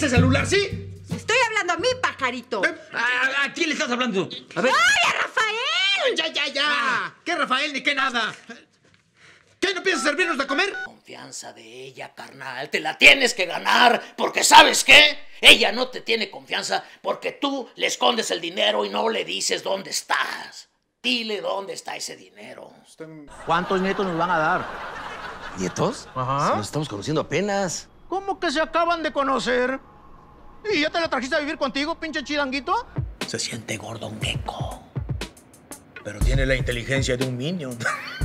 ese celular, ¿sí? Estoy hablando a mi pajarito. ¿A quién le estás hablando? A ver. ¡Ay, a Rafael! ¡Ya! ¿Qué Rafael ni qué nada? ¿Qué, no piensas servirnos de comer? Confianza de ella, carnal. Te la tienes que ganar, porque ¿sabes qué? Ella no te tiene confianza porque tú le escondes el dinero y no le dices dónde estás. Dile dónde está ese dinero. ¿Cuántos nietos nos van a dar? ¿Nietos? Ajá. Si nos estamos conociendo apenas. ¿Cómo que se acaban de conocer? ¿Y ya te la trajiste a vivir contigo, pinche chilanguito? Se siente gordo un gecko, pero tiene la inteligencia de un minion.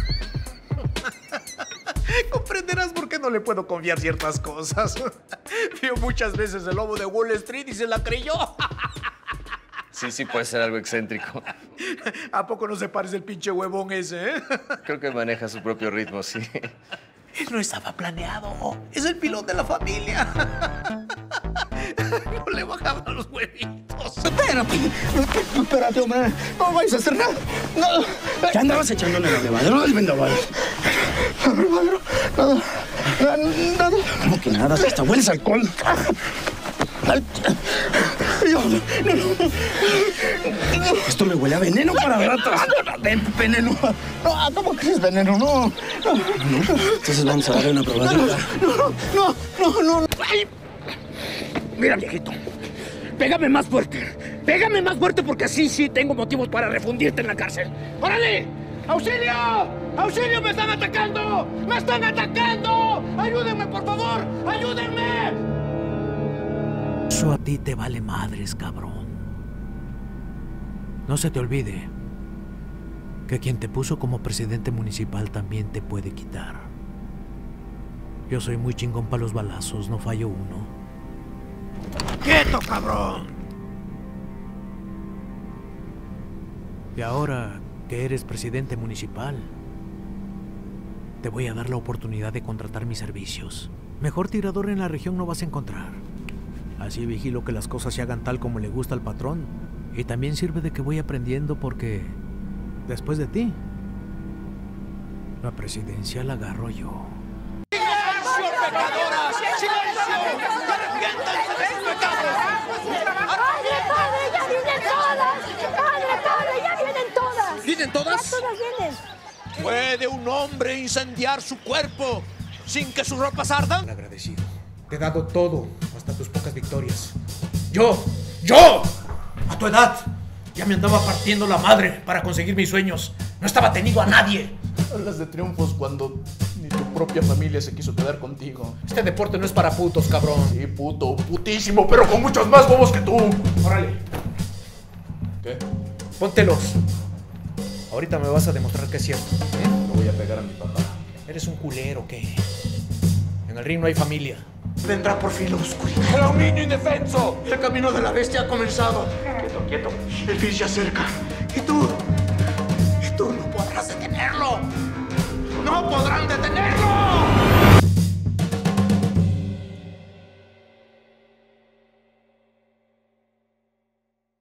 Comprenderás por qué no le puedo confiar ciertas cosas. Vio muchas veces El Lobo de Wall Street y se la creyó. Sí, puede ser algo excéntrico. ¿A poco no se parece el pinche huevón ese, Creo que maneja su propio ritmo, sí. No estaba planeado. Es el pilón de la familia. No le bajaban los huevitos. Espérate, hombre. No vais a hacer nada. No. ¿Qué andabas echándole la levadura del vendaval? Nada. ¿Cómo que nada? Hasta hueles alcohol. Esto me huele a veneno para ratas. Veneno. No, ¿cómo que es veneno? No. Entonces vamos a darle una probadita. No. Ay. Mira, viejito. Pégame más fuerte. Pégame más fuerte porque así sí tengo motivos para refundirte en la cárcel. ¡Órale! ¡Auxilio! ¡Auxilio! ¡Me están atacando! ¡Me están atacando! ¡Ayúdenme, por favor! ¡Ayúdenme! Eso a ti te vale madres, cabrón. No se te olvide que quien te puso como presidente municipal también te puede quitar. Yo soy muy chingón para los balazos, no fallo uno. ¡Quieto, cabrón! Y ahora que eres presidente municipal, te voy a dar la oportunidad de contratar mis servicios. Mejor tirador en la región no vas a encontrar. Así vigilo que las cosas se hagan tal como le gusta al patrón. Y también sirve de que voy aprendiendo porque, después de ti, la presidencia la agarro yo. ¡Silencio, pecadoras! ¡Silencio! ¡Arrepiéntanse de sus pecados! ¡Padre, ya vienen todas! ¡Padre, ya vienen todas! ¿Vienen todas? Ya todas vienen. ¿Puede un hombre incendiar su cuerpo sin que sus ropas ardan? Agradecido. Te he dado todo, hasta tus pocas victorias. ¡Yo! A tu edad, ya me andaba partiendo la madre para conseguir mis sueños. No estaba tenido a nadie. Hablas de triunfos cuando ni tu propia familia se quiso quedar contigo. Este deporte no es para putos, cabrón. Sí, puto, putísimo, pero con muchos más bobos que tú. Órale. ¿Qué? Póntelos. Ahorita me vas a demostrar que es cierto. No voy a pegar a mi papá. ¿Eres un culero o qué? En el ring no hay familia. Vendrá por fin la oscuridad. ¡Era un niño indefenso! El camino de la bestia ha comenzado. Quieto. El fin se acerca. Y tú no podrás detenerlo. ¡No podrán detenerlo!